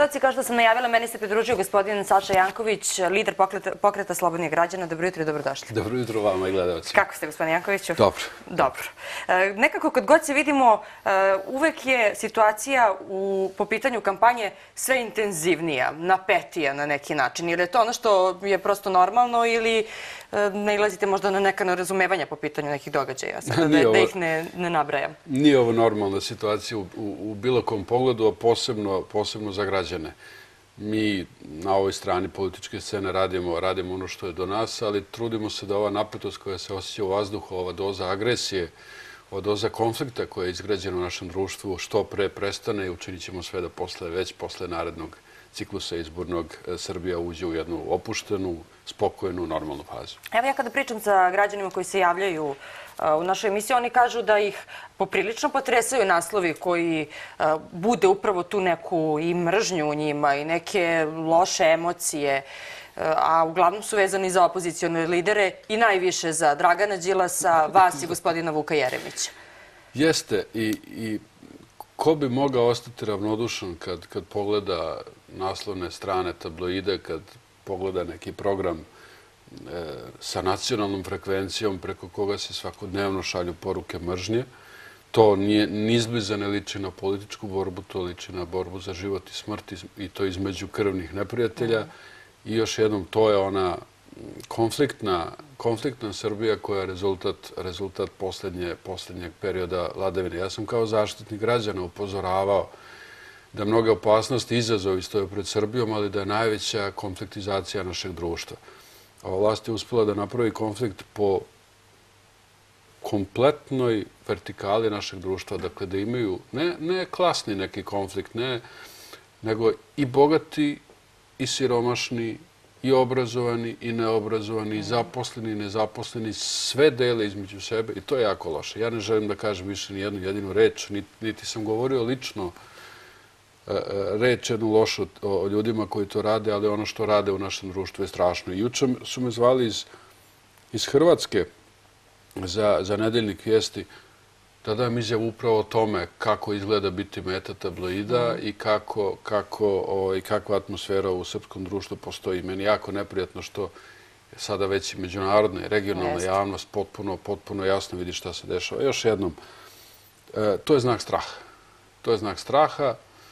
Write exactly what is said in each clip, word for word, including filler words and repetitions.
gledalci, kao što sam najavila, meni se pridružio gospodin Saša Janković, lider Pokreta slobodnih građana. Dobro jutro i dobrodošli. Dobro jutro vama i gledalci. Kako ste, gospodin Jankoviću? Dobro. Dobro. Nekako, kad god se vidimo, uvek je situacija po pitanju kampanje sve intenzivnija, napetija na neki način. Ili je to ono što je prosto normalno ili nailazite možda na neka nerazumevanja po pitanju nekih događaja, da ih ne nabrajam? Nije ovo normalna situacija u bilo kom pogledu, a posebno za građane. Mi na ovoj strani političke scene radimo ono što je do nas, ali trudimo se da ova napetost koja se osjeća u vazduhu, ova doza agresije, ova doza konflikta koja je izgrađena u našem društvu što pre prestane i učinit ćemo sve da posle, već posle narednog ciklusa izbornog Srbija uđe u jednu opuštenu, spokojnu, normalnu fazu. Evo ja kada pričam sa građanima koji se javljaju u našoj emisiji, oni kažu da ih poprilično potresaju naslovi koji bude upravo tu neku i mržnju u njima i neke loše emocije, a uglavnom su vezani za opozicione lidere i najviše za Dragana Đilasa, vas i gospodina Vuka Jeremića. Jeste i ko bi mogao ostati ravnodušan kad pogleda naslovne strane tabloide, kad pogleda neki program sa nacionalnom frekvencijom preko koga se svakodnevno šalju poruke mržnje. To nizbliza ne liči na političku borbu, to liči na borbu za život i smrt i to između krvnih neprijatelja. I još jednom, to je ona konfliktna Srbija koja je rezultat posljednjeg perioda vladavine. Ja sam kao zaštitnik građana upozoravao da mnoge opasnosti i izazovi stoje pred Srbijom, ali da je najveća konfliktizacija našeg društva. Ova vlast je uspela da napravi konflikt po kompletnoj vertikali našeg društva, dakle da imaju ne klasni neki konflikt, nego i bogati i siromašni, i obrazovani i neobrazovani, i zaposleni i nezaposleni, sve dele između sebe i to je jako loše. Ja ne želim da kažem više ni jednu jedinu reč, niti sam govorio lično reč jednu lošu o ljudima koji to rade, ali ono što rade u našem društvu je strašno. I juče su me zvali iz Hrvatske za nedeljnik vijesti da dam izjavu upravo o tome kako izgleda biti meta tabloida i kakva atmosfera u srpskom društvu postoji. Meni je jako neprijatno što je sada već i međunarodna i regionalna javnost potpuno jasno vidi šta se dešava. Još jednom, to je znak straha. To je znak straha.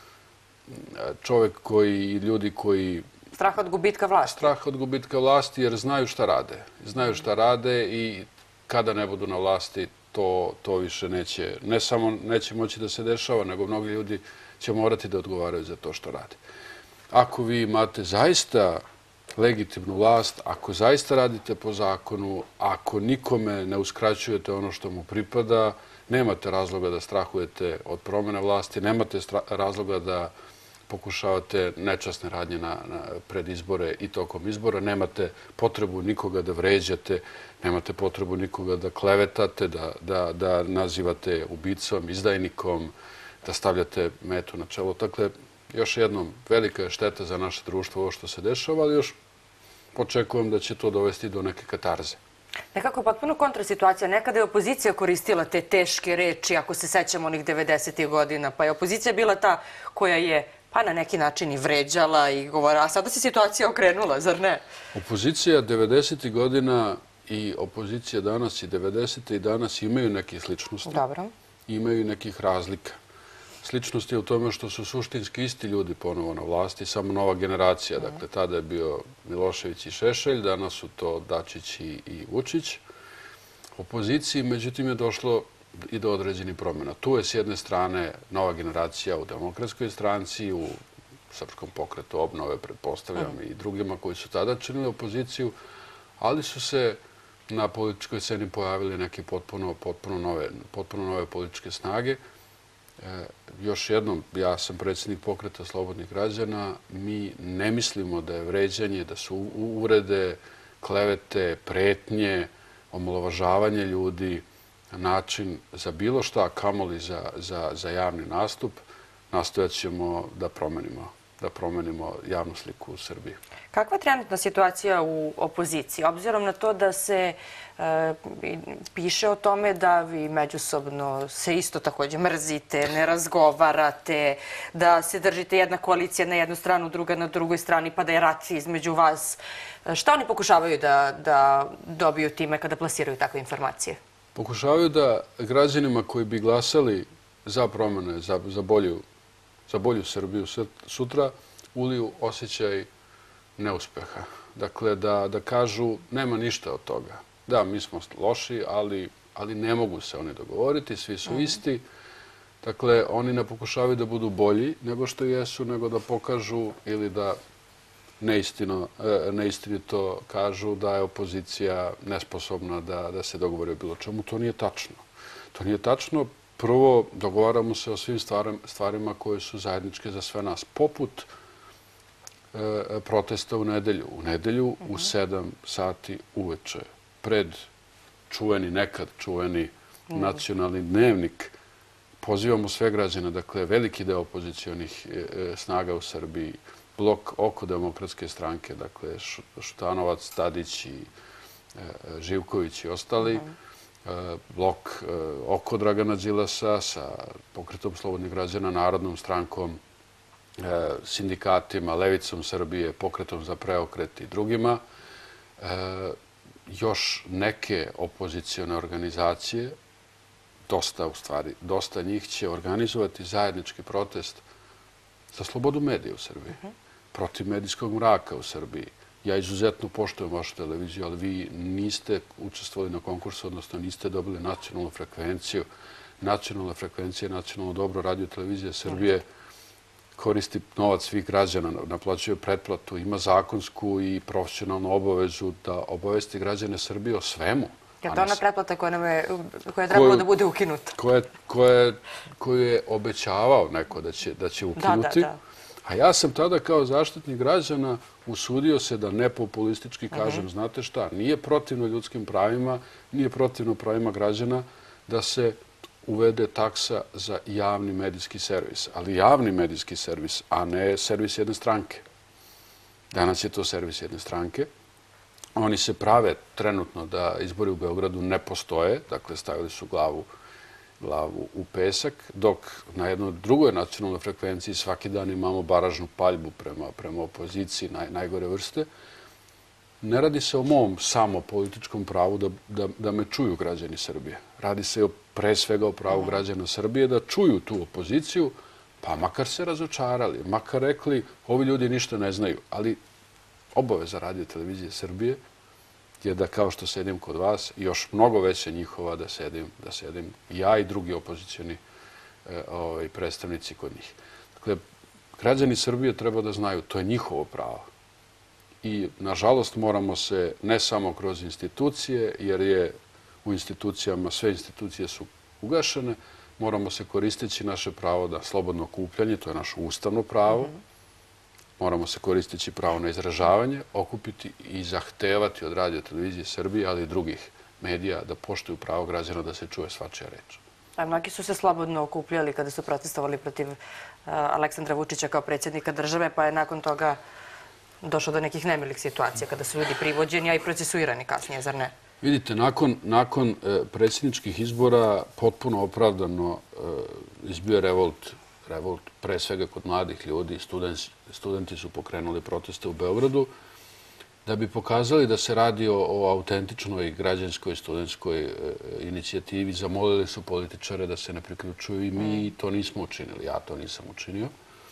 Čovek koji i ljudi koji... Strah od gubitka vlasti. Strah od gubitka vlasti jer znaju šta rade. Znaju šta rade i kada ne budu na vlasti to više neće, ne samo neće moći da se dešava, nego mnogi ljudi će morati da odgovaraju za to što rade. Ako vi imate zaista legitimnu vlast, ako zaista radite po zakonu, ako nikome ne uskraćujete ono što mu pripada, nemate razloga da strahujete od promjene vlasti, nemate razloga da pokušavate nečasne radnje pred izbore i tokom izbora, nemate potrebu nikoga da vređate, nemate potrebu nikoga da klevetate, da nazivate ubicom, izdajnikom, da stavljate metu na čelo. Dakle, još jednom, velika je šteta za naše društvo ovo što se dešava, ali još očekujem da će to dovesti do neke katarze. Nekako potpuno kontrasituacija. Nekada je opozicija koristila te teške reči, ako se sećamo onih devedesetih godina, pa je opozicija bila ta koja je pa na neki način i vređala i govorila, a sada se situacija okrenula, zar ne? Opozicija devedesetih godina i opozicija danas i devedesete i danas imaju neke sličnosti. Dobro. Imaju nekih razlika. Sličnost je u tome što su suštinski isti ljudi ponovo na vlasti, samo nova generacija. Dakle, tada je bio Milošević i Šešelj, danas su to Dačić i Vučić. Opoziciji, međutim, je došlo i do određenih promjena. Tu je s jedne strane nova generacija u Demokratskoj stranci, u Srpskom pokretu obnove, pretpostavljam, i drugima koji su tada činili opoziciju, ali su se na političkoj sceni pojavili neke potpuno nove političke snage. Još jednom, ja sam predsjednik Pokreta slobodnih građana, mi ne mislimo da je vređanje, da su uvrede, klevete, pretnje, omalovažavanje ljudi, način za bilo šta, kamoli za javni nastup, nastojat ćemo da da promenimo javnu sliku u Srbiji. Kakva je trenutna situacija u opoziciji? Obzirom na to da se e, piše o tome da vi međusobno se isto također mrzite, ne razgovarate, da se držite jedna koalicija na jednu stranu, druga na drugoj strani, pa da je rat između vas. Šta oni pokušavaju da, da dobiju time kada plasiraju takve informacije? Pokušavaju da građanima koji bi glasali za promene, za, za, bolju, za bolju Srbiju sutra, uliju osjećaj neuspeha. Dakle, da, da kažu nema ništa od toga. Da, mi smo loši, ali, ali ne mogu se oni dogovoriti, svi su isti. Dakle, oni ne pokušavaju da budu bolji nego što jesu, nego da pokažu ili da neistino, neistinito kažu da je opozicija nesposobna da, da se dogovori o bilo čemu. To nije tačno. To nije tačno. Prvo, dogovaramo se o svim stvarima koje su zajedničke za sve nas. Poput protesta u nedelju. U nedelju u sedam sati uveče. Pred čuveni, nekad čuveni nacionalni dnevnik pozivamo sve građane, dakle veliki deo opozicionih snaga u Srbiji, blok oko Demokratske stranke, dakle Šutanovac, Tadić i Živković i ostali, blok oko Dragana Đilasa sa Pokretom slobodnih građana, Narodnom strankom, sindikatima, Levicom Srbije, Pokretom za preokret i drugima. Još neke opozicione organizacije, dosta u stvari, dosta njih će organizovati zajednički protest za slobodu medija u Srbiji, protiv medijskog mraka u Srbiji. Ja izuzetno poštujem vašu televiziju, ali vi niste učestvovali na konkursu, odnosno niste dobili nacionalnu frekvenciju. Nacionalna frekvencija, nacionalno dobro, radio televizija Srbije koristi novac svih građana, naplaćuje pretplatu, ima zakonsku i profesionalnu obavezu da obavesti građane Srbije o svemu. Je to ona pretplata koja, nam je, koja je trebalo da bude ukinuta? Koje, koje, koju je obećavao neko da će, da će ukinuti. Da, da, da. A ja sam tada kao zaštitnik građana usudio se da nepopulistički kažem, znate šta, nije protivno ljudskim pravima, nije protivno pravima građana da se uvede taksa za javni medijski servis. Ali javni medijski servis, a ne servis jedne stranke. Danas je to servis jedne stranke. Oni se prave trenutno da izbori u Beogradu ne postoje, dakle stavili su glavu, glavu u pesak, dok na jednoj drugoj nacionalnoj frekvenciji svaki dan imamo baražnu paljbu prema, prema opoziciji naj, najgore vrste. Ne radi se o mom samo političkom pravu da, da, da me čuju građani Srbije. Radi se o, pre svega o pravu građana Srbije da čuju tu opoziciju, pa makar se razočarali, makar rekli ovi ljudi ništa ne znaju, ali obaveza radio televizije Srbije je da kao što sedim kod vas, još mnogo veća njihova da sedim, da sedim ja i drugi opozicioni e, ovaj, predstavnici kod njih. Dakle, građani Srbije treba da znaju, to je njihovo pravo. I, nažalost, moramo se ne samo kroz institucije, jer je u institucijama, sve institucije su ugašene, moramo se koristeći naše pravo da slobodno okupljanje, to je naše ustavno pravo, moramo se koristeći pravo na izražavanje, okupiti i zahtevati od radio televizije Srbije, ali i drugih medija da poštuju pravo građana da se čuje svačija reč. A mnogi su se slobodno okupljali kada su protestovali protiv uh, Aleksandra Vučića kao predsjednika države, pa je nakon toga došlo do nekih nemilih situacija kada su ljudi privođeni, a i procesuirani kasnije, zar ne? Vidite, nakon, nakon e, predsjedničkih izbora potpuno opravdano e, izbio revolt, revolt pre svega kod mladih ljudi. Studenti, studenti su pokrenuli proteste u Beogradu da bi pokazali da se radi o, o autentičnoj građanskoj studentskoj e, inicijativi. Zamolili su političare da se ne priključuju i mi to nismo učinili. Ja to nisam učinio.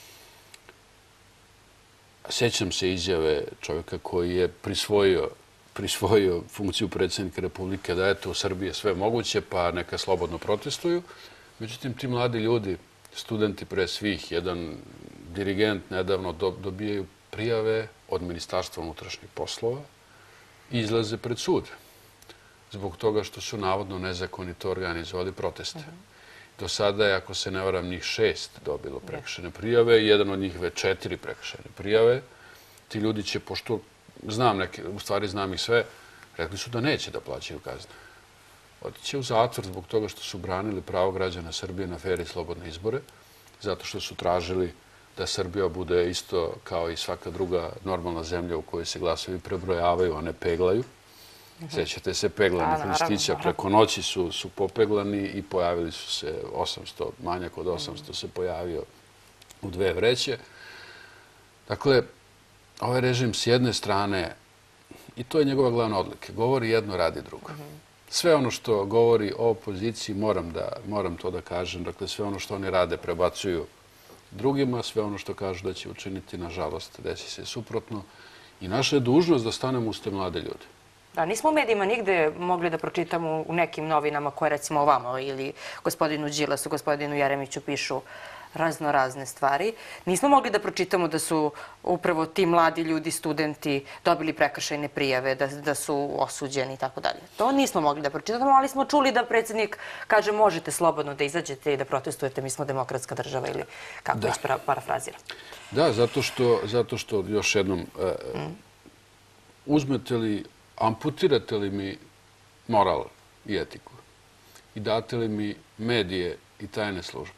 Sjećam se izjave čovjeka koji je prisvojio prisvojio funkciju predsjednika Republike da eto u Srbiji je sve moguće pa neka slobodno protestuju. Međutim, ti mladi ljudi, studenti pre svih, jedan dirigent nedavno dobijaju prijave od Ministarstva unutrašnjih poslova i izlaze pred sud zbog toga što su navodno nezakonito organizovali proteste. Do sada je, ako se ne varam, njih šest dobilo prekršajne prijave, jedan od njih već četiri prekršajne prijave. Ti ljudi će, pošto znam neke, u stvari znam ih sve, rekli su da neće da plaćaju kazne. Otiće u zatvor zbog toga što su branili pravo građana Srbije na fer i slobodne izbore, zato što su tražili da Srbija bude isto kao i svaka druga normalna zemlja u kojoj se glasovi prebrojavaju, a ne peglaju. Sjećate se peglanih listića, preko noći su, su popeglani i pojavili su se osamsto, manjak od osamsto se pojavio u dve vreće. Dakle, ovaj režim s jedne strane, i to je njegova glavna odlika, govori jedno, radi drugo. Sve ono što govori o opoziciji, moram, da, moram to da kažem, dakle sve ono što oni rade prebacuju drugima, sve ono što kažu da će učiniti, nažalost, desi se suprotno. I naša je dužnost da stanemo uz te mlade ljude. Da, nismo u medijima nigde mogli da pročitamo u nekim novinama koje recimo ovamo ili gospodinu Đilasu, gospodinu Jeremiću pišu razno razne stvari. Nismo mogli da pročitamo da su upravo ti mladi ljudi, studenti, dobili prekršajne prijave, da, da su osuđeni i tako dalje. To nismo mogli da pročitamo, ali smo čuli da predsjednik kaže možete slobodno da izađete i da protestujete, mi smo demokratska država ili kako već parafrazira. Da, zato što, zato što još jednom, e, uzmete li, amputirate li mi moral i etiku i date li mi medije i tajne službe,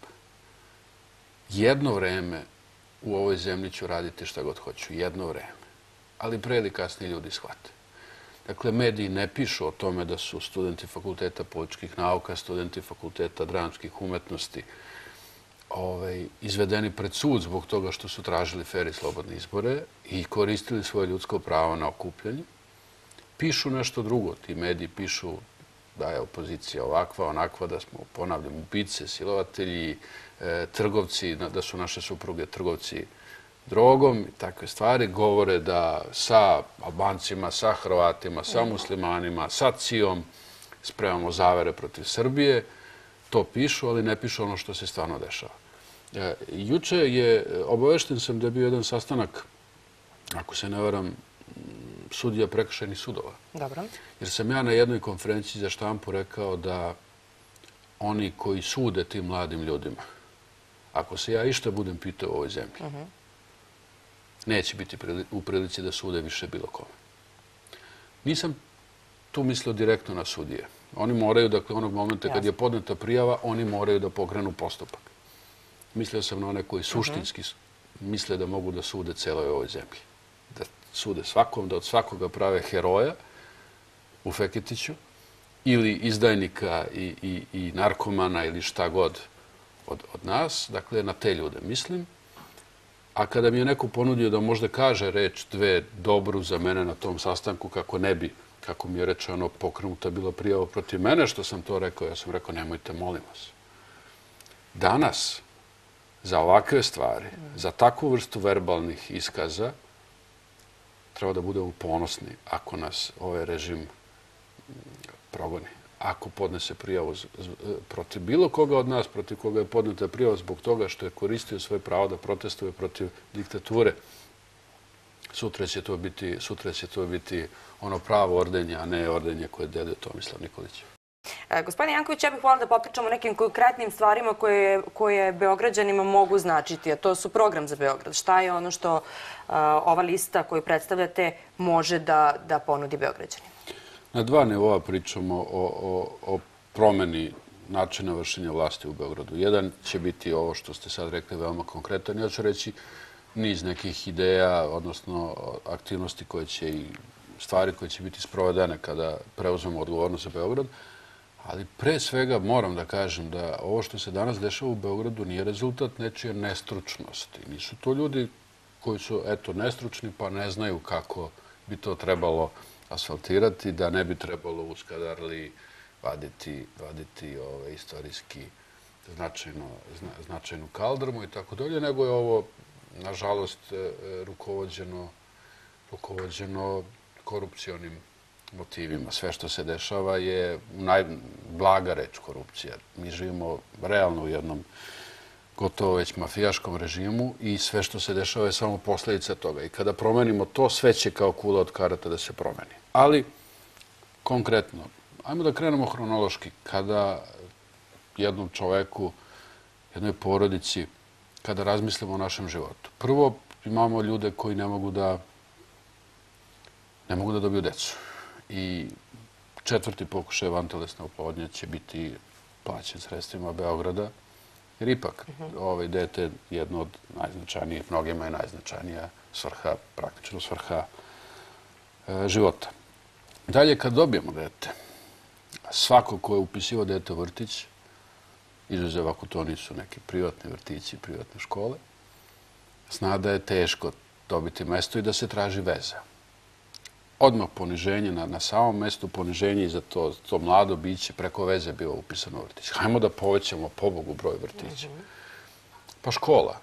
jedno vreme u ovoj zemlji ću raditi šta god hoću, jedno vreme. Ali pre ili kasnije ljudi shvate. Dakle, mediji ne pišu o tome da su studenti fakulteta političkih nauka, studenti fakulteta dramskih umetnosti ovaj, izvedeni pred sud zbog toga što su tražili fer i slobodne izbore i koristili svoje ljudsko pravo na okupljanje. Pišu nešto drugo. Ti mediji pišu da je opozicija ovakva, onakva, da smo, ponavljam, ubice, silovatelji, trgovci, da su naše supruge trgovci drogom i takve stvari. Govore da sa Albancima, sa Hrvatima, sa muslimanima, sa Cijom spremamo zavere protiv Srbije. To pišu, ali ne pišu ono što se stvarno dešava. Juče je, obavešten sam da je bio jedan sastanak, ako se ne varam, sudija prekršajnih sudova. Dobro. Jer sam ja na jednoj konferenciji za štampu rekao da oni koji sude tim mladim ljudima, ako se ja išta budem pitao u ovoj zemlji, neće biti u prilici da sude više bilo kome. Nisam tu mislio direktno na sudije. Oni moraju, dakle, onog momenta kad je podneta prijava, oni moraju da pokrenu postupak. Mislio sam na one koji suštinski misle da mogu da sude celoj ovoj zemlji. Da sude svakom, da od svakoga prave heroja u Feketiću ili izdajnika i, i, i narkomana ili šta god od, od nas. Dakle, na te ljude mislim. A kada mi je neko ponudio da možda kaže reč dve dobru za mene na tom sastanku, kako ne bi, kako mi je rečeno, pokrenuta bila prijava protiv mene, što sam to rekao, ja sam rekao, nemojte, molim vas. Danas, za ovakve stvari, za takvu vrstu verbalnih iskaza, treba da budemo ponosni ako nas ovaj režim progoni. Ako podnese prijavu protiv bilo koga od nas, protiv koga je podneta prijava zbog toga što je koristio svoje pravo da protestuje protiv diktature, sutra će to biti, sutra će to biti ono pravo ordenje, a ne ordenje koje delio Tomislav Nikolić. Gospodin Janković, ja bih voljela da popričamo o nekim konkretnim stvarima koje, koje Beograđanima mogu značiti, a to su program za Beograd. Šta je ono što ova lista koju predstavljate može da, da ponudi Beograđanima? Na dva nivoa pričamo o, o, o promeni načina vršenja vlasti u Beogradu. Jedan će biti ovo što ste sad rekli veoma konkretan. Ja ću reći niz nekih ideja, odnosno aktivnosti koje će i stvari koje će biti sprovedene kada preuzmemo odgovornost za Beograd. Ali pre svega moram da kažem da ovo što se danas dešava u Beogradu nije rezultat nečije nestručnosti. Nisu to ljudi koji su, eto, nestručni pa ne znaju kako bi to trebalo asfaltirati, da ne bi trebalo u Skadarli vaditi, vaditi ove, istorijski značajno, zna, značajnu kaldrmu i tako dalje, nego je ovo, nažalost, rukovođeno, rukovođeno korupcionim motivima. Sve što se dešava je najblaga reč korupcija. Mi živimo realno u jednom gotovo već mafijaškom režimu i sve što se dešava je samo posljedica toga. I kada promenimo to, sve će kao kula od karata da se promeni. Ali, konkretno, ajmo da krenemo hronološki. Kada jednom čoveku, jednoj porodici, kada razmislimo o našem životu. Prvo, imamo ljude koji ne mogu da, ne mogu da dobiju decu. I četvrti pokušaj vantelesne oplodnje će biti plaćen sredstvima Beograda. Jer ipak, ovaj dete je jedno od najznačajnijih, mnogima je najznačajnija svrha, praktično svrha e, života. Dalje, kad dobijemo dete, svako ko je upisivao dete u vrtić, izuzev ako to nisu neki privatni vrtići, privatne škole, zna da je teško dobiti mesto i da se traži veza. Odmah poniženje na, na samom mestu, poniženje i za to, to mlado biće preko veze bilo upisano u vrtić. Hajmo da povećamo pobogu broj vrtića. Pa škola.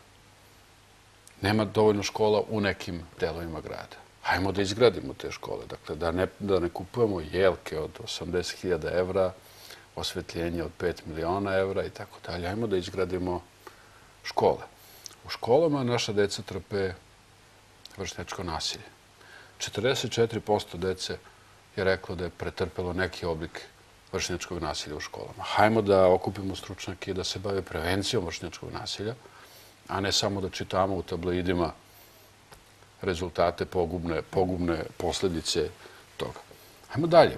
Nema dovoljno škola u nekim delovima grada. Hajmo da izgradimo te škole. Dakle, da ne, da ne kupujemo jelke od osamdeset hiljada evra, osvetljenje od pet miliona evra i tako dalje. Hajmo da izgradimo škole. U školama naša deca trpe vršnjačko nasilje. četrdeset četiri posto dece je reklo da je pretrpelo neki oblik vršnjačkog nasilja u školama. Hajmo da okupimo stručnjake i da se bave prevencijom vršnjačkog nasilja, a ne samo da čitamo u tabloidima rezultate, pogubne, pogubne posljedice toga. Hajmo dalje.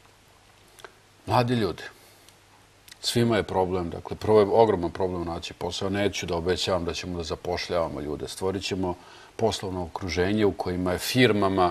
Mladi ljudi. Svima je problem, dakle, prvo je ogroman problem naći posao. Neću da obećavam da ćemo da zapošljavamo ljude. Stvorit ćemo poslovno okruženje u kojima je firmama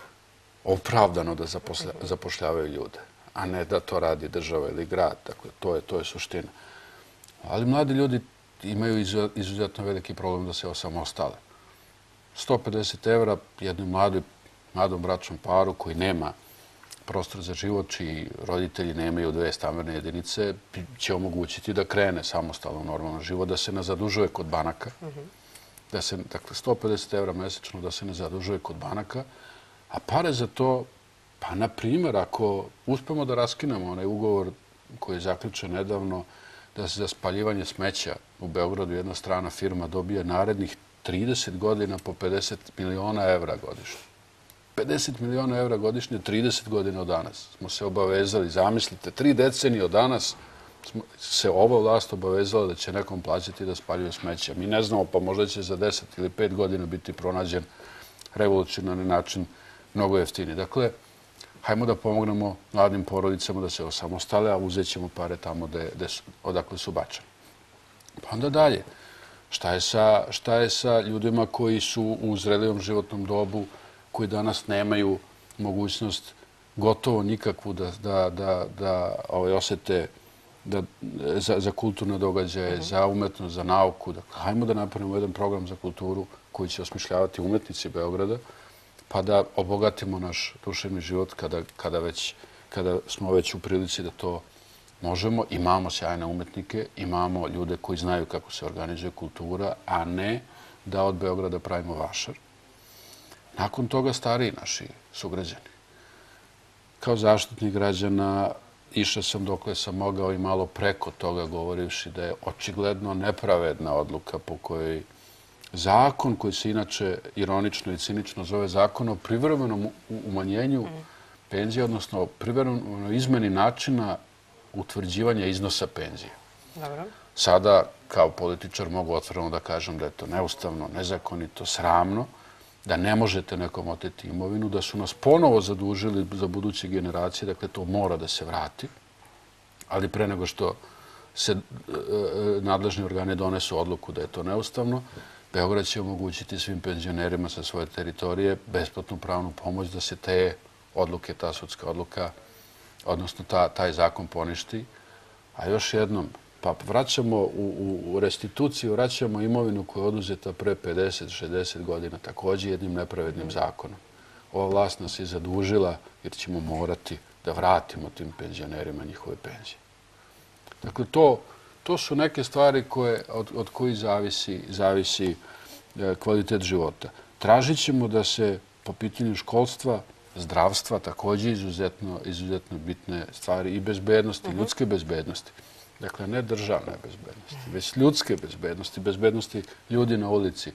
opravdano da zaposля, zapošljavaju ljude, a ne da to radi država ili grad. Dakle, to je, to je suština. Ali mladi ljudi imaju izuzetno veliki problem da se osamostale. sto pedeset evra jednom mladoj, mladom bračnom paru koji nema prostor za život, čiji roditelji nemaju dve stambene jedinice, će omogućiti da krene samostalno normalno život, da se ne zadužuje kod banaka. Da se, dakle, sto pedeset evra mesečno da se ne zadužuje kod banaka, a pare za to, pa, na primjer, ako uspemo da raskinemo onaj ugovor koji je zaključen nedavno, da se za spaljivanje smeća u Beogradu jedna strana firma dobije narednih trideset godina po pedeset miliona evra godišnje. pedeset miliona evra godišnje, trideset godina od danas. Smo se obavezali, zamislite, tri decenije od danas se ova vlast obavezala da će nekom plaćati da spaljuje smeća. Mi ne znamo, pa možda će za deset ili pet godina biti pronađen revolucionarni način mnogo jeftini. Dakle, hajmo da pomognemo mladim porodicama da se osamostale, a uzet ćemo pare tamo de, de su, odakle su bačene. Pa onda dalje. Šta je, sa, šta je sa ljudima koji su u zrelijem životnom dobu, koji danas nemaju mogućnost gotovo nikakvu da, da, da, da ovaj, osete da, za, za kulturne događaje, za umetnost, za nauku. Dakle, hajmo da napravimo jedan program za kulturu koji će osmišljavati umetnici Beograda, pa da obogatimo naš duševni život kada, kada, već, kada smo već u prilici da to možemo. Imamo sjajne umetnike, imamo ljude koji znaju kako se organizuje kultura, a ne da od Beograda pravimo vašar. Nakon toga stariji naši sugrađani. Kao zaštitnik građana išao sam dokle sam mogao i malo preko toga govorivši da je očigledno nepravedna odluka po kojoj zakon koji se inače ironično i cinično zove zakon o privremenom umanjenju penzije, odnosno privremenoj izmeni načina utvrđivanja iznosa penzije. Dobro. Sada, kao političar, mogu otvoreno da kažem da je to neustavno, nezakonito, sramno, da ne možete nekom oteti imovinu, da su nas ponovo zadužili za buduće generacije, dakle to mora da se vrati, ali pre nego što se e, nadležni organi donesu odluku da je to neustavno, Beograd će omogućiti svim penzionerima sa svoje teritorije besplatnu pravnu pomoć da se te odluke, ta sudska odluka, odnosno ta, taj zakon poništi. A još jednom, pa vraćamo u, u, u restituciju, vraćamo imovinu koja je oduzeta pre pedeset šezdeset godina, također jednim nepravednim zakonom. Ova vlast nas je zadužila jer ćemo morati da vratimo tim penzionerima njihove penzije. Dakle, to, to su neke stvari koje, od, od kojih zavisi, zavisi e, kvalitet života. Tražit ćemo da se po pitanju školstva, zdravstva, također izuzetno, izuzetno bitne stvari i bezbednosti, uh-huh. ljudske bezbednosti. Dakle, ne državne bezbednosti, već ljudske bezbednosti, bezbednosti ljudi na ulici,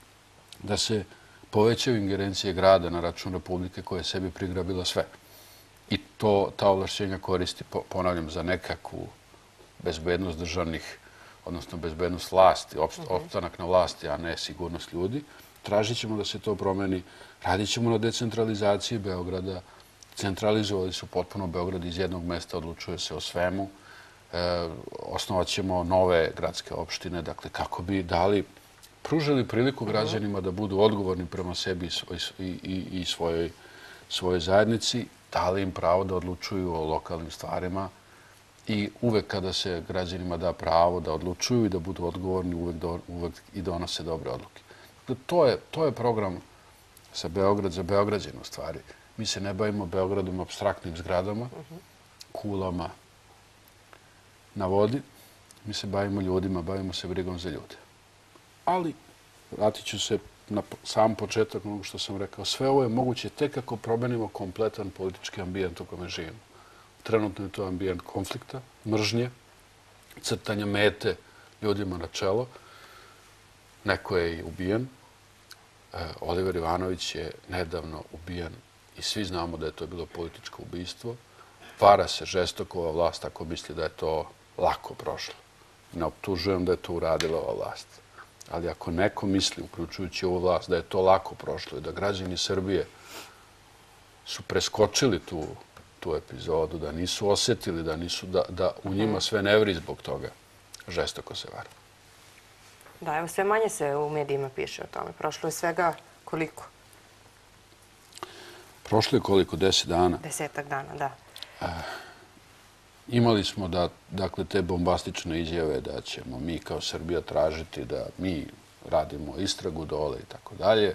da se povećaju ingerencije grada na račun Republike koja je sebi prigrabila sve. I to, ta ovlašćenja koristi, ponavljam, za nekakvu bezbednost državnih, odnosno bezbednost vlasti, opstanak na vlasti, a ne sigurnost ljudi. Tražit ćemo da se to promeni. Radit ćemo na decentralizaciji Beograda. Centralizovali su potpuno Beograd, iz jednog mesta odlučuje se o svemu. osnovat ćemo nove gradske opštine, dakle, kako bi dali, pružili priliku građanima da budu odgovorni prema sebi i svojoj zajednici, dali im pravo da odlučuju o lokalnim stvarima i uvek kada se građanima da pravo da odlučuju i da budu odgovorni, uvek i donose dobre odluke. To je program za Beograd, za Beograđane u stvari. Mi se ne bavimo Beogradom apstraktnim zgradama, kulama na vodi. Mi se bavimo ljudima, bavimo se brigom za ljude. Ali, vratit ću se na sam početak onog što sam rekao, sve ovo je moguće tek ako promenimo kompletan politički ambijent u kome živimo. Trenutno je to ambijent konflikta, mržnje, crtanja mete ljudima na čelo. Neko je i ubijen. Oliver Ivanović je nedavno ubijen i svi znamo da je to bilo političko ubistvo. Vara se žestoko ova vlast ako misli da je to lako prošlo. Ne optužujem da je to uradila ova vlast. Ali ako neko misli, uključujući ovu vlast, da je to lako prošlo i da građani Srbije su preskočili tu epizodu, da nisu osjetili, da u njima sve ne vri zbog toga, žestoko se vara. Da, evo sve manje se u medijima piše o tome. Prošlo je svega koliko? Prošlo je koliko? Deset dana. Desetak dana, da. Imali smo dakle te bombastične izjave da ćemo mi kao Srbija tražiti da mi radimo istragu dole i tako dalje.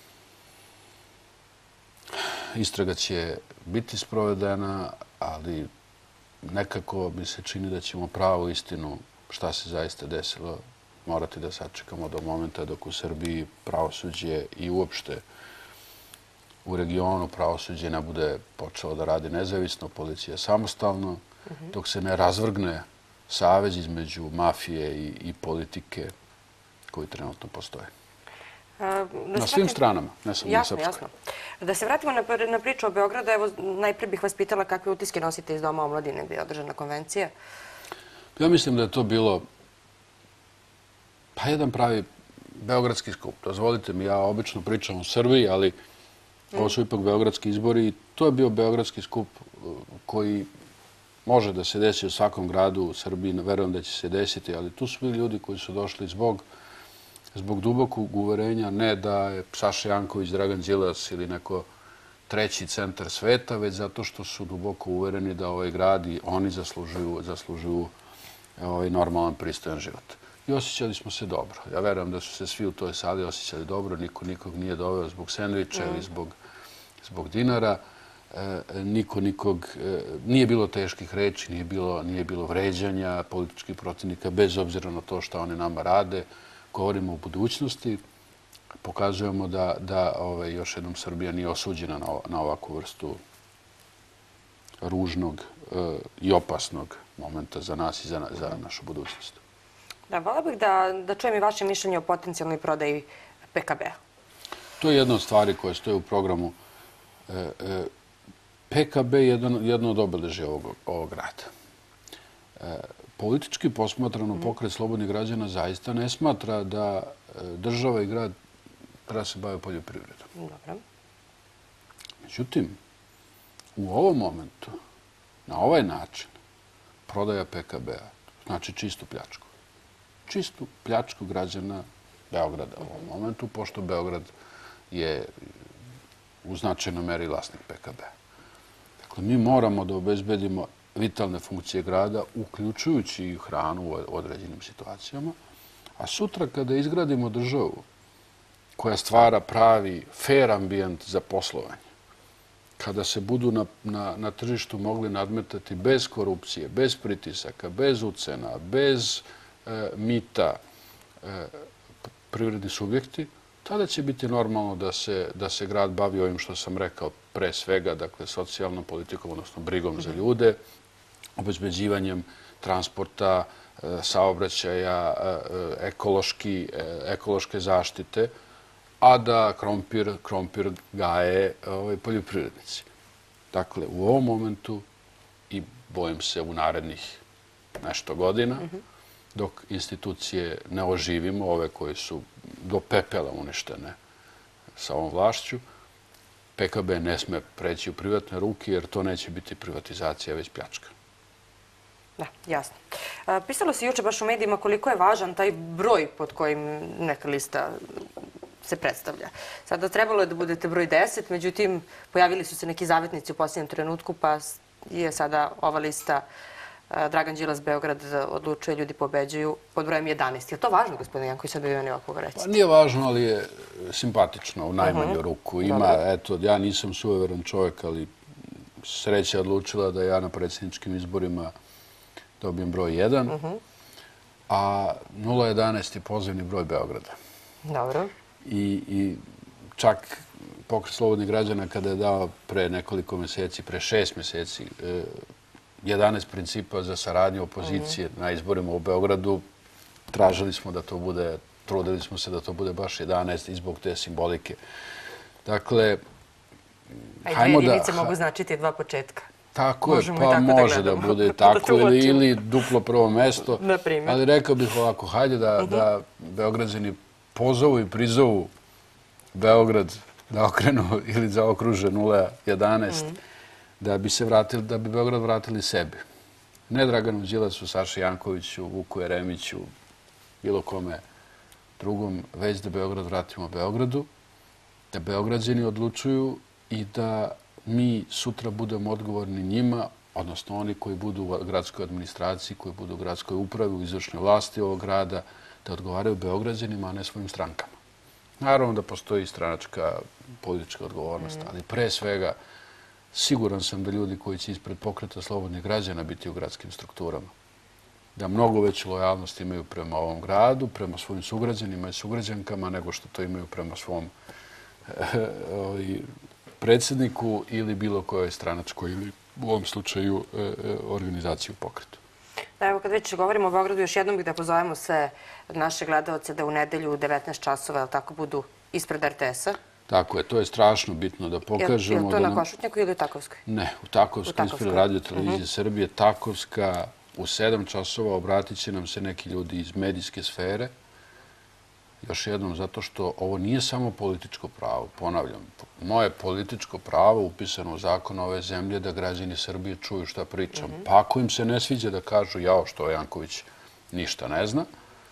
Istraga će biti sprovedena, ali nekako mi se čini da ćemo pravu istinu šta se zaista desilo morati da sačekamo do momenta dok u Srbiji pravosuđe i uopšte u regionu pravosuđe ne bude počelo da radi nezavisno, policija samostalno, dok se ne razvrgne savez između mafije i politike koji trenutno postoje. Na svim stranama, ne samo na srpskoj. Jasno, jasno. Da se vratimo na priču o Beogradu, evo najprije bih vas pitala kakve utiske nosite iz Doma omladine gdje je održana konvencija. Ja mislim da je to bilo pa jedan pravi beogradski skup. Dozvolite mi, ja obično pričam o Srbiji, ali ovo su ipak beogradski izbori i to je bio beogradski skup koji može da se desi u svakom gradu u Srbiji, verujem da će se desiti, ali tu su bili ljudi koji su došli zbog zbog dubokog uverenja, ne da je Saša Janković, Dragan Đilas ili neko treći centar sveta, već zato što su duboko uvereni da ovaj grad i oni zaslužuju normalan, pristojan život. I osjećali smo se dobro. Ja verujem da su se svi u toj sali osjećali dobro, niko nikog nije doveo zbog sendviča ili zbog dinara. Niko nikog, nije bilo teških reči, nije bilo vređanja političkih protivnika, bez obzira na to što oni nama rade. Govorimo o budućnosti, pokazujemo da još jednom Srbija nije osuđena na ovakvu vrstu ružnog i opasnog momenta za nas i za našu budućnost. Da, vola bih da čujem i vaše mišljenje o potencijalnoj prodaji P K B-a. To je jedna od stvari koje stoje u programu. P K B je jedno od obeležja ovog grada. Politički posmatrano Pokret slobodnih građana zaista ne smatra da država i grad treba se bave poljoprivredom. Dobro. Međutim, u ovom momentu, na ovaj način, prodaja P K B-a znači čistu pljačku. Čistu pljačku građana Beograda u ovom momentu, pošto Beograd je u značajnoj meri vlasnik P K B-a. Dakle, mi moramo da obezbedimo vitalne funkcije grada, uključujući i hranu u određenim situacijama. A sutra kada izgradimo državu koja stvara pravi, fair ambijent za poslovanje, kada se budu na tržištu mogli nadmetati bez korupcije, bez pritisaka, bez ucena, bez mita privredni subjekti, tada će biti normalno da se grad bavi ovim što sam rekao pre svega, dakle, socijalnom politikom, odnosno brigom za ljude, obezbeđivanjem transporta, saobraćaja, ekološke zaštite, a da krompir gaje poljoprivrednici. Dakle, u ovom momentu i bojim se u narednih nešto godina, dok institucije ne oživimo, ove koje su do pepela uništene sa ovom vlašću, P K B ne sme preći u privatne ruke, jer to neće biti privatizacija, već pljačka. Da, jasno. Pisalo se juče baš u medijima koliko je važan taj broj pod kojim neka lista se predstavlja. Sada trebalo je da budete broj deset, međutim, pojavili su se neki zavetnici u posljednjem trenutku, pa je sada ova lista Dragan Đilas, Beograd odlučuje, ljudi pobeđuju pod brojem jedanaest. Je to važno, gospodine Janković, sad bi meni ovako reći? Pa nije važno, ali je simpatično u najmanju ruku. Ima, eto, ja nisam sujeveran čovjek, ali sreća je odlučila da ja na predsjedničkim izborima dobijem broj jedan, a nula jedanaest je pozivni broj Beograda. Dobro. I čak Pokret slobodnih građana kada je dao pre nekoliko mjeseci, pre šest mjeseci, jedanaest principa za saradnju opozicije na izborima u Beogradu, tražili smo da to bude, trudili smo se da to bude baš jedanaest i zbog te simbolike. Dakle, a i dvije jedinice mogu značiti dva početka. Tako je, pa može da bude tako ili duplo prvo mesto. Ali rekao bih ovako, hajde da Beograđani pozovu i prizovu Beograd da okrenu ili zaokruže nula jedanaest, da bi se vratili, da bi Beograd vratili sebi. Ne Draganu Đilasu, Saši Jankoviću, Vuku Jeremiću, bilo kome drugom, već da Beograd vratimo Beogradu, da Beograđani odlučuju i da mi sutra budemo odgovorni njima, odnosno oni koji budu u gradskoj administraciji, koji budu u gradskoj upravi, u izvršnoj vlasti ovog grada, da odgovaraju Beograđanima, a ne svojim strankama. Naravno da postoji stranačka politička odgovornost, ali pre svega siguran sam da ljudi koji će ispred Pokreta slobodnih građana biti u gradskim strukturama, da mnogo veću lojalnost imaju prema ovom gradu, prema svojim sugrađanima i sugrađankama, nego što to imaju prema svom predsjedniku ili bilo kojoj stranačkoj ili u ovom slučaju organizaciju Pokretu. Da, evo kad već govorimo o Beogradu, još jednom bih da pozovemo sve naše gledalce da u nedelju u devetnaest časova, ali tako, budu ispred er te es-a. Tako je, to je strašno bitno da pokažemo. Je li to na Košutnjaku ili u Takovskoj? Ne, u Takovskoj, ispred Radio televizije Srbije. Takovska u sedam časova obratit će nam se neki ljudi iz medijske sfere. Još jednom, zato što ovo nije samo političko pravo, ponavljam. Moje političko pravo upisano u zakon ove zemlje da građani Srbije čuju šta pričam. Pa ako im se ne sviđa da kažu jao što Janković ništa ne zna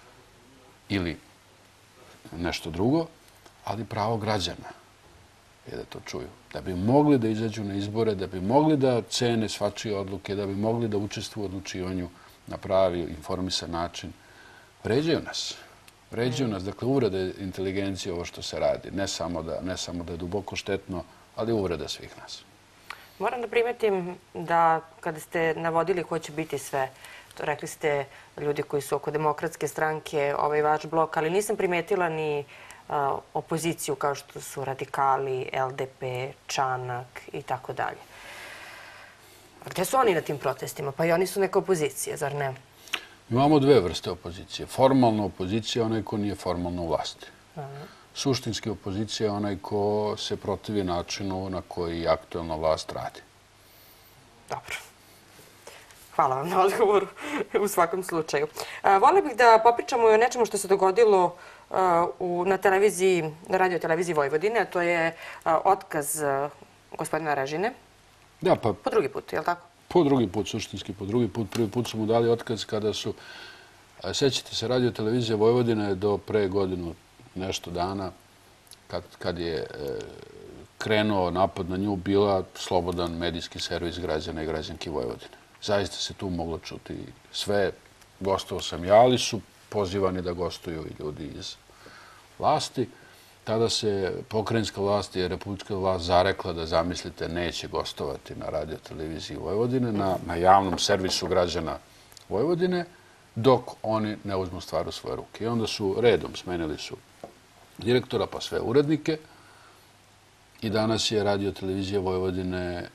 ili nešto drugo, ali pravo građana je da to čuju. Da bi mogli da izađu na izbore, da bi mogli da cene svačije odluke, da bi mogli da učestvuju u odlučivanju na pravi informisan način. Vređaju nas. Vređaju nas. Dakle, uvrede inteligencije ovo što se radi. Ne samo da je duboko štetno, ali uvrede svih nas. Moram da primetim da kada ste navodili ko će biti sve, to rekli ste ljudi koji su oko Demokratske stranke, ovaj vaš blok, ali nisam primetila ni opoziciju kao što su Radikali, el de pe, Čanak i tako dalje. Gde su oni na tim protestima? Pa i oni su neka opozicija, zar ne? Imamo dve vrste opozicije. Formalna opozicija je onaj ko nije formalno u vlasti. Suštinski opozicija je onaj ko se protivi načinu na koji aktuelna vlast radi. Dobro. Hvala vam na odgovoru u svakom slučaju. Volio bih da popričamo i o nečemu što se dogodilo na televiziji, na radio televiziji Vojvodine, a to je otkaz gospodina Režine. Da, pa... Po drugi put, je li tako? Po drugi put, suštinski po drugi put. Prvi put su mu dali otkaz kada su, sećate se, radio televizija Vojvodine do pre godinu nešto dana, kad je krenuo napad na nju, bila slobodan medijski servis građana i građanki Vojvodine. Zaista se tu moglo čuti sve. Gostovao sam ja, ali su pozivani da gostuju i ljudi iz vlasti. Tada se pokrajinska vlast i republička vlast zarekla da, zamislite, neće gostovati na radio televiziji Vojvodine, na javnom servisu građana Vojvodine, dok oni ne uzmu stvar u svoje ruke. I onda su redom smenili su direktora pa sve urednike i danas je radio televizija Vojvodine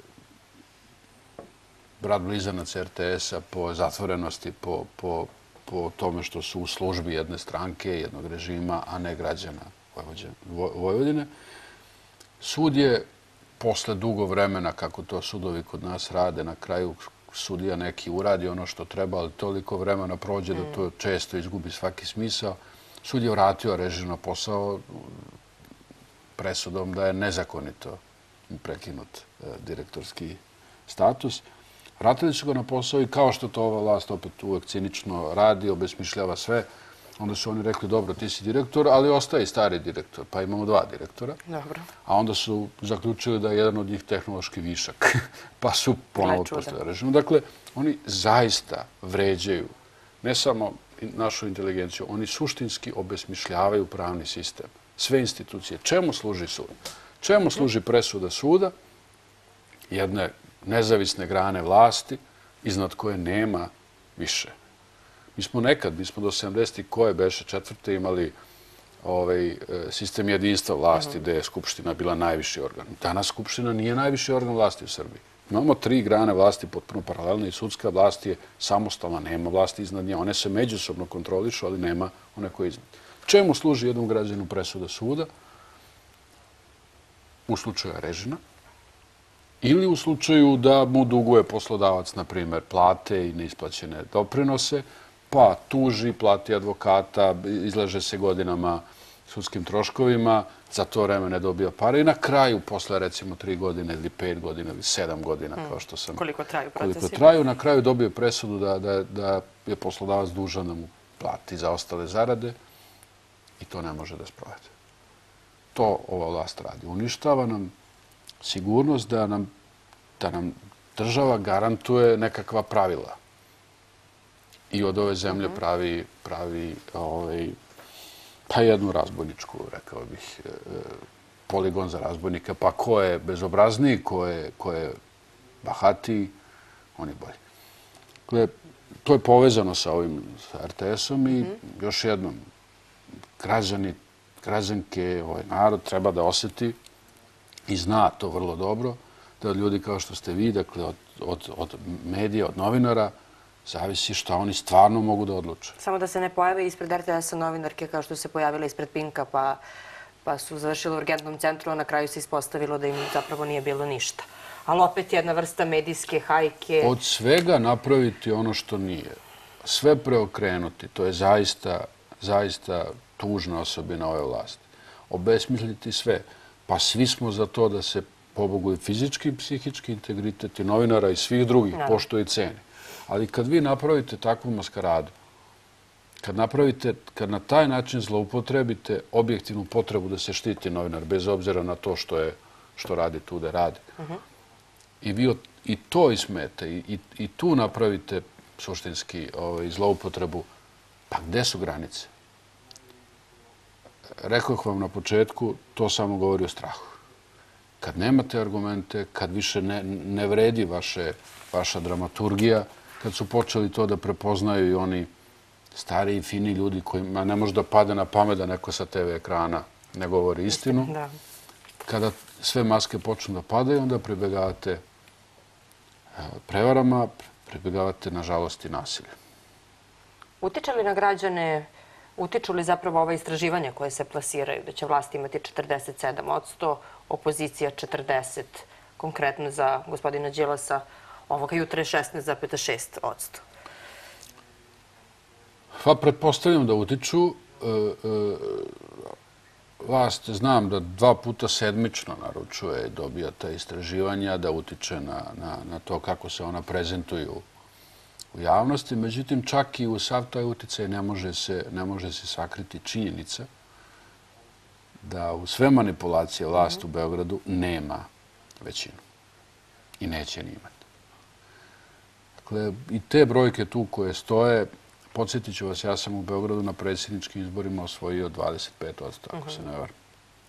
brat blizanac er te es-a po zatvorenosti, po tome što su u službi jedne stranke, jednog režima, a ne građana Vojvodine. Sud je, posle dugo vremena, kako to sudovi kod nas rade, na kraju sudija neki uradi ono što treba, ali toliko vremena prođe da to često izgubi svaki smisao. Sud je vratio Režinu na posao presudom da je nezakonito prekinut direktorski status. vratili su ga na posao i kao što to ova vlast opet uvek cinično radi, obesmišljava sve, onda su oni rekli, dobro, ti si direktor, ali ostaje stari direktor, pa imamo dva direktora. Dobro. A onda su zaključili da je jedan od njih tehnološki višak, pa su ponovo postavili režim. Dakle, oni zaista vređaju ne samo našu inteligenciju, oni suštinski obesmišljavaju pravni sistem, sve institucije. Čemu služi sud? Čemu služi presuda suda? Jedne nezavisne grane vlasti iznad koje nema više. Mi smo nekad, mi smo do sedamdesetih koje beše četvrte imali sistem jedinstva vlasti gde je Skupština bila najviši organ. Danas Skupština nije najviši organ vlasti u Srbiji. Imamo tri grane vlasti potpuno paralelne i sudska vlast je samostalna, nema vlasti iznad nje. One se međusobno kontrolišu, ali nema one koje iznad. Čemu služi jednom građanu presuda suda? U slučaju Režina ili u slučaju da mu duguje poslodavac, na primjer, plate i neisplaćene doprinose, pa tuži, plati advokata, izlaže se godinama sudskim troškovima, za to vreme ne dobija pare i na kraju, posle recimo tri godine ili pet godina ili sedam godina, kao što sam... Koliko traju procesi? Koliko traju, na kraju dobije presudu da je poslodavac dužan da mu plati za ostale zarade i to ne može da sprovede. To ova vlast radi. Uništava nam sigurnost da nam država garantuje nekakva pravila. I od ove zemlje pravi, pravi pa jednu razbojničku, rekao bih, poligon za razbojnika. Pa ko je bezobrazniji, ko je bahatiji, on je bolji. Dakle, to je povezano sa ovim er te esom i još jednom, građani, građanke, ovaj narod treba da osjeti i zna to vrlo dobro, da od ljudi kao što ste vi, dakle, od medija, od novinara, zavisi šta oni stvarno mogu da odluče. Samo da se ne pojave ispred er te esa novinarke kao što se pojavila ispred Pinka, pa su završili u urgentnom centru, a na kraju se ispostavilo da im zapravo nije bilo ništa. Ali opet jedna vrsta medijske hajke. Od svega napraviti ono što nije. Sve preokrenuti, to je zaista, zaista tužna osobina ove vlasti. Obesmisliti sve. Pa svi smo za to da se pobogu i fizički i psihički integritet i novinara i svih drugih poštuje i ceni. Ali kad vi napravite takvu maskaradu, kad napravite, kad na taj način zloupotrebite objektivnu potrebu da se štiti novinar, bez obzira na to što je, što radi tu da radi, i vi i to ismete i tu napravite suštinski zloupotrebu, pa gde su granice? Rekao vam na početku, to samo govori o strahu. Kad nemate argumente, kad više ne vredi vaša dramaturgija, kad su počeli to da prepoznaju i oni stari i fini ljudi kojima ne može da pade na pamet da neko sa te ve ekrana ne govori istinu, kada sve maske počnu da padaju, onda pribegavate prevarama, pribegavate, nažalost, i nasilje. Utiče li na građane, utiču li zapravo ova istraživanja koje se plasiraju, da će vlast imati četrdeset sedam odsto, opozicija četrdeset, konkretno za gospodina Đilasa, ovoga jutra je šesnaest zarez šest odsto. Pa, pretpostavljam da utiču. Vlast, znam da dva puta sedmično naručuje i dobija ta istraživanja, da utiče na to kako se ona prezentuju u javnosti. Međutim, čak i u sav taj uticaj ne može se sakriti činjenica da u sve manipulacije vlast u Beogradu nema većinu i neće ni imati. Dakle, i te brojke tu koje stoje, podsjetit ću vas, ja sam u Beogradu na predsjedničkim izborima osvojio dvadeset pet odsto, ako se ne varam.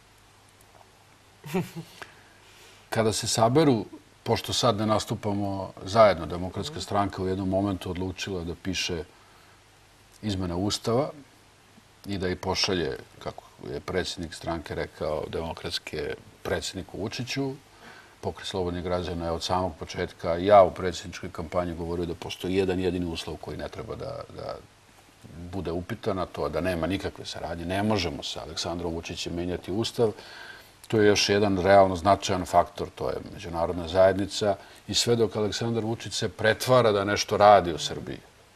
Kada se saberu, pošto sad ne nastupamo zajedno, Demokratska stranka u jednom momentu odlučila da piše izmene Ustava i da ih pošalje, kako je predsjednik stranke rekao, demokratske predsjedniku Vučiću. Pokret slobodnih građana je od samog početka, ja u predsjedničkoj kampanji govorio da postoji jedan jedini uslov koji ne treba da bude upitan, a to je da nema nikakve saradnje. Ne možemo sa Aleksandrom Vučićem menjati Ustav. To je još jedan realno značajan faktor, to je međunarodna zajednica i sve dok Aleksandar Vučić se pretvara da nešto radi u Srbiji,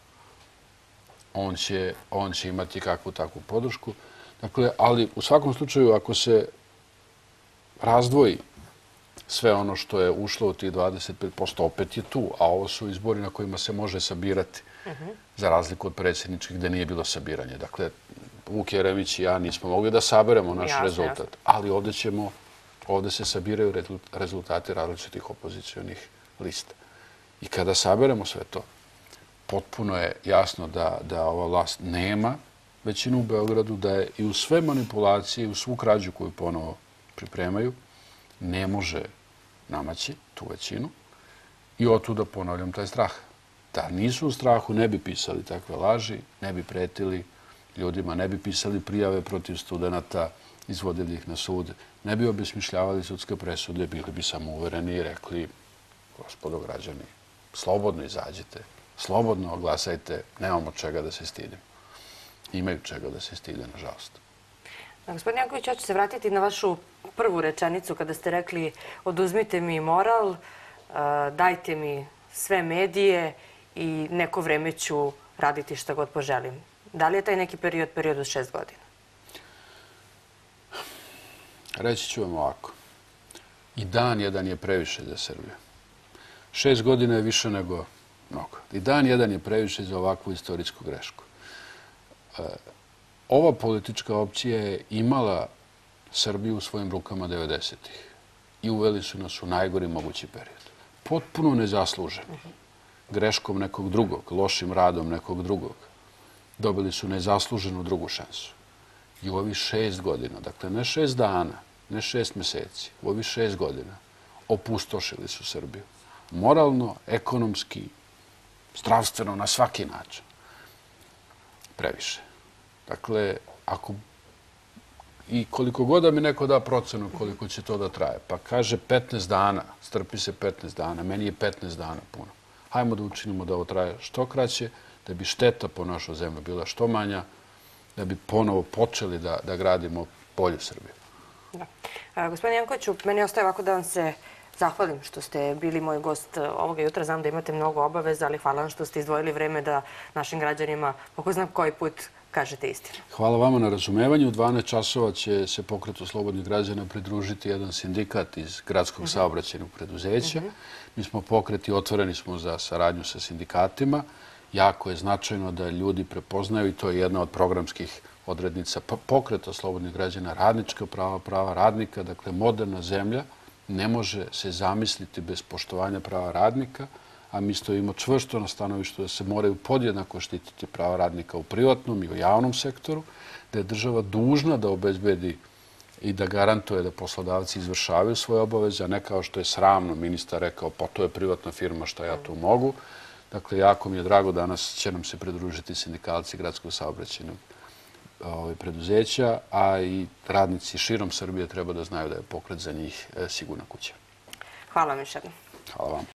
on će imati kakvu takvu podršku. Dakle, ali u svakom slučaju, ako se razdvoji sve ono što je ušlo u tih dvadeset pet posto opet je tu, a ovo su izbori na kojima se može sabirati, za razliku od predsjedničkih gde nije bilo sabiranje. Dakle, Vuk Jeremić i ja nismo mogli da saberemo naš rezultat, ali ovdje ćemo, ovdje se sabiraju rezultati različitih opozicionih lista. I kada saberemo sve to, potpuno je jasno da, da ova vlast nema većinu u Beogradu, da je i u sve manipulacije, i u svu krađu koju ponovo pripremaju, ne može namaći tu većinu. I otuda ponavljam taj strah. Da nisu u strahu, ne bi pisali takve laži, ne bi pretili ljudima, ne bi pisali prijave protiv studenta, izvodili ih na sud, ne bi obesmišljavali sudske presude, bili bi samouvereni i rekli, gospodo građani, slobodno izađite, slobodno glasajte, nemamo čega da se stidimo. Imaju čega da se stide, nažalost. Gospodin Janković, ja ću se vratiti na vašu prvu rečenicu kada ste rekli oduzmite mi moral, dajte mi sve medije i neko vreme ću raditi šta god poželim. Da li je taj neki period, period od šest godina? Reći ću vam ovako. I dan jedan je previše za Srbiju. Šest godina je više nego mnogo. I dan jedan je previše za ovakvu istorijsku grešku. Ova politička opcija je imala Srbiju u svojim rukama devedesetih i uveli su nas u najgori mogući period. Potpuno nezasluženo. Greškom nekog drugog, lošim radom nekog drugog. Dobili su nezasluženu drugu šansu. I u ovih šest godina, dakle ne šest dana, ne šest meseci, u ovih šest godina opustošili su Srbiju. Moralno, ekonomski, zdravstveno, na svaki način. Previše. Dakle, ako i koliko god da mi neko da procenu koliko će to da traje, pa kaže petnaest dana, strpi se petnaest dana, meni je petnaest dana puno. Hajmo da učinimo da ovo traje što kraće, da bi šteta po našoj zemlji bila što manja, da bi ponovo počeli da, da gradimo bolju Srbiju. Da. Gospodin Jankoviću, meni ostaje ovako da vam se zahvalim što ste bili moj gost ovoga jutra. Znam da imate mnogo obaveza, ali hvala vam što ste izdvojili vreme da našim građanima, ako znam koji put, kažete istinu. Hvala vama na razumevanju. U dvanaest časova će se Pokretu slobodnih građana pridružiti jedan sindikat iz gradskog saobraćajnog preduzeća. Mi smo pokreti, otvoreni smo za saradnju sa sindikatima. Jako je značajno da ljudi prepoznaju, i to je jedna od programskih odrednica Pokreta slobodnih građana, radnička prava, prava radnika. Dakle, moderna zemlja ne može se zamisliti bez poštovanja prava radnika, a mi stojimo čvrsto na stanovištu da se moraju podjednako štititi prava radnika u privatnom i u javnom sektoru, da je država dužna da obezbedi i da garantuje da poslodavci izvršavaju svoje obaveze, a ne kao što je sramno ministar rekao, pa to je privatna firma, šta ja tu mogu. Dakle, jako mi je drago, danas će nam se pridružiti sindikalci gradskog saobraćajnog preduzeća, a i radnici širom Srbije treba da znaju da je Pokret za njih sigurna kuća. Hvala vam još jednom. Hvala vam.